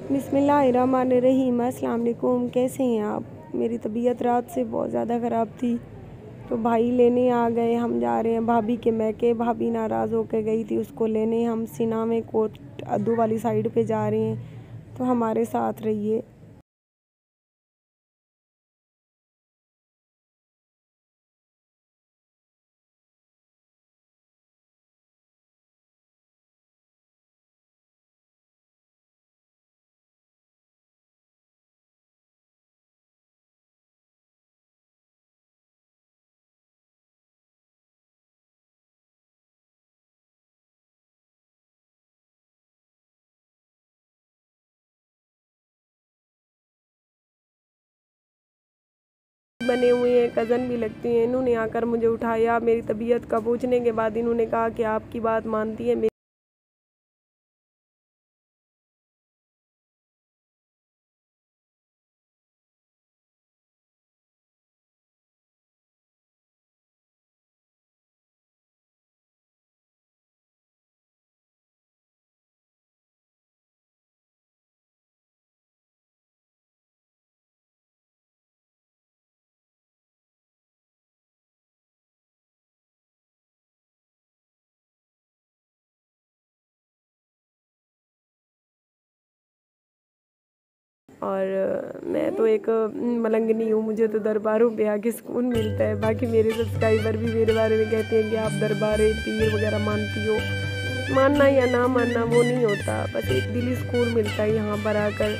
बिस्मिल्लाहिर्रहमानिर्रहीम। अस्सलाम वालेकुम। कैसे हैं आप? मेरी तबीयत रात से बहुत ज़्यादा ख़राब थी तो भाई लेने आ गए। हम जा रहे हैं भाभी के मैके। भाभी नाराज़ होकर गई थी, उसको लेने हम सीना में कोट अद्दू वाली साइड पे जा रहे हैं, तो हमारे साथ रहिए। बने हुए हैं, कज़न भी लगती हैं। इन्होंने आकर मुझे उठाया। मेरी तबीयत का पूछने के बाद इन्होंने कहा कि आपकी बात मानती है। और मैं तो एक मलंगनी हूँ, मुझे तो दरबारों पे आके सुकून मिलता है। बाकी मेरे सब्सक्राइबर भी मेरे बारे में कहते हैं कि आप दरबारें पीर वगैरह मानती हो। मानना या ना मानना वो नहीं होता, बस एक दिली सुकून मिलता है यहाँ पर आकर।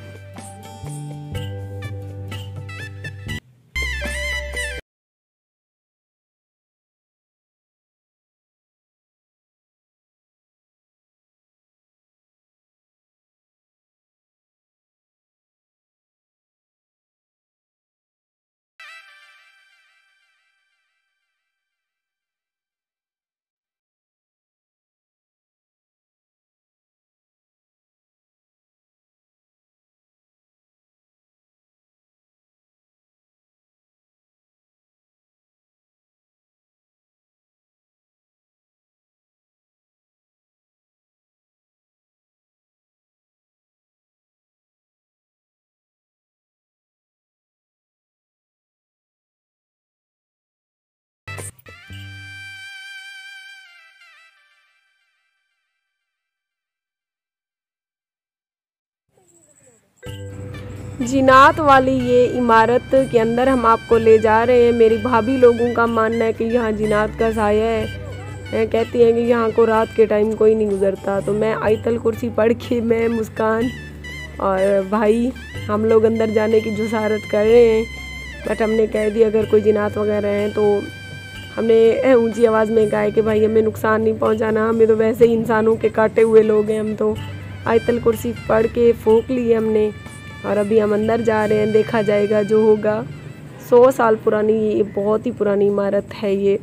जिनात वाली ये इमारत के अंदर हम आपको ले जा रहे हैं। मेरी भाभी लोगों का मानना है कि यहाँ जिनात का साया है। कहती हैं कि यहाँ को रात के टाइम कोई नहीं गुजरता। तो मैं आयतल कुर्सी पढ़ के मैं, मुस्कान और भाई हम लोग अंदर जाने की जुसारत कर रहे हैं, बट हमने कह दिया अगर कोई जिनात वगैरह हैं तो हमने ऊंची आवाज़ में कहा है कि भाई हमें नुकसान नहीं पहुंचाना, हमें तो वैसे ही इंसानों के काटे हुए लोग हैं। हम तो आयतल कुर्सी पढ़ के फूंक लिए हमने और अभी हम अंदर जा रहे हैं, देखा जाएगा जो होगा। 100 साल पुरानी ये बहुत ही पुरानी इमारत है ये।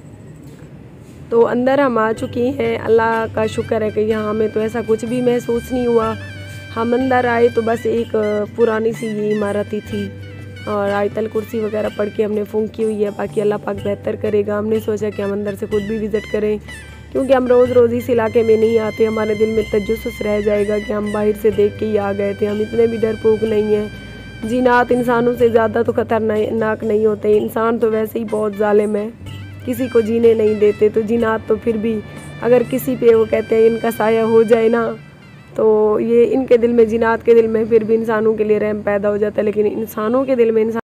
तो अंदर हम आ चुकी हैं। अल्लाह का शुक्र है कि यहाँ हमें तो ऐसा कुछ भी महसूस नहीं हुआ। हम अंदर आए तो बस एक पुरानी सी ये इमारत ही थी और आयतल कुर्सी वगैरह पढ़ के हमने फूंकी हुई है। बाकी अल्लाह पाक बेहतर करेगा। हमने सोचा कि हम अंदर से खुद भी विज़िट करें, क्योंकि हम रोज़ रोज़ इस इलाके में नहीं आते। हमारे दिल में तजस्सुस रह जाएगा कि हम बाहर से देख के ही आ गए थे। हम इतने भी डरपोक नहीं हैं। जिनात इंसानों से ज़्यादा तो ख़तरनाक नहीं होते। इंसान तो वैसे ही बहुत जालिम है, किसी को जीने नहीं देते। तो जिनात तो फिर भी अगर किसी पे वो कहते हैं इनका साया हो जाए ना, तो ये इनके दिल में, जिनात के दिल में फिर भी इंसानों के लिए रहम पैदा हो जाता है। लेकिन इंसानों के दिल में इंसान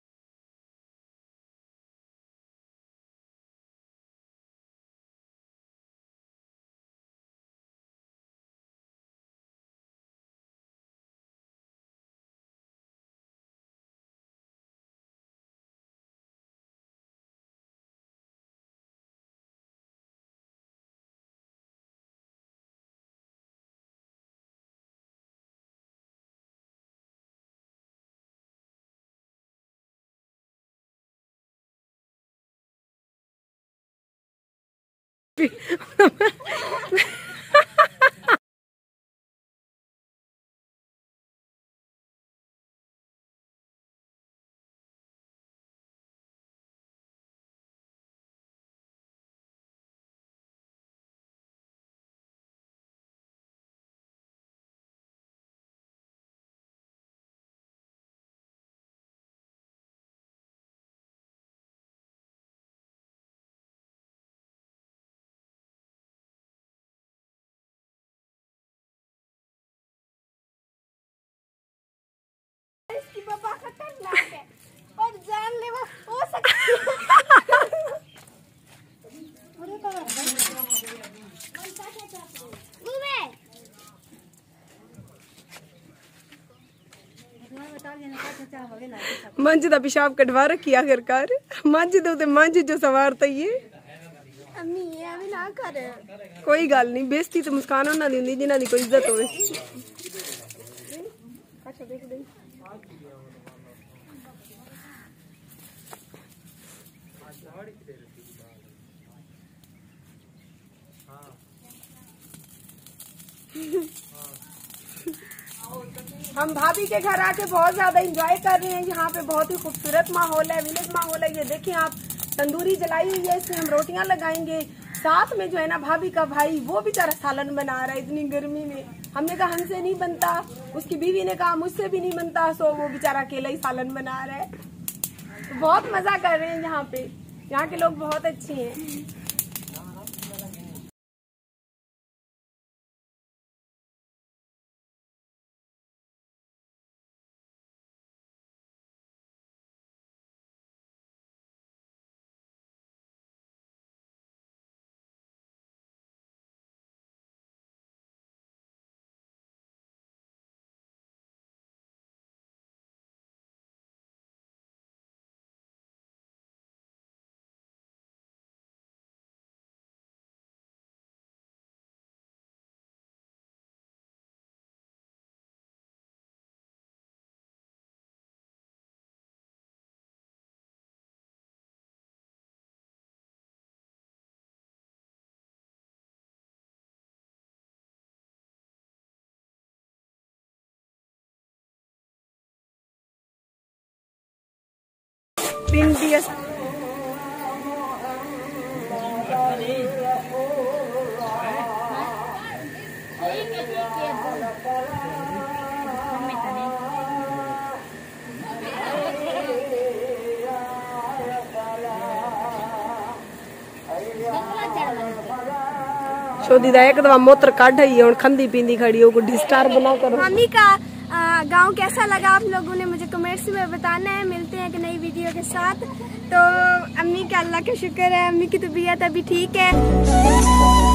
मंज दा पेशाब कटवा रखी आखिरकार मंज दे मंज जो सवारता ये अम्मी ये अभी ना कर कोई गल नहीं बेइज्जती तो मुस्कान उन्हां दी हुंदी जिन्हां दी कोई इज्जत होवे। अच्छा देख दे हम भाभी के घर आके बहुत ज्यादा एंजॉय कर रहे हैं। यहाँ पे बहुत ही खूबसूरत माहौल है, विलेज माहौल है। ये देखिए आप, तंदूरी जलाई हुई है, इसमें हम रोटियां लगाएंगे। साथ में जो है ना भाभी का भाई वो बेचारा सालन बना रहा है इतनी गर्मी में। हमने कहा हमसे नहीं बनता, उसकी बीवी ने कहा मुझसे भी नहीं बनता, सो वो बेचारा अकेला ही सालन बना रहा है। तो बहुत मजा कर रहे हैं यहाँ पे, यहाँ के लोग बहुत अच्छे हैं। शोदी दा एक दफा मोत्र काढ़ ही है, खंदी पींदी खड़ी हो, डिस्टार बना करो। मम्मी का गांव कैसा लगा आप लोगों ने मुझे कमेंट्स में बताना है। मिलते हैं कि नई वीडियो के साथ। तो अम्मी का अल्लाह का शुक्र है, अम्मी की तबीयत अभी ठीक है।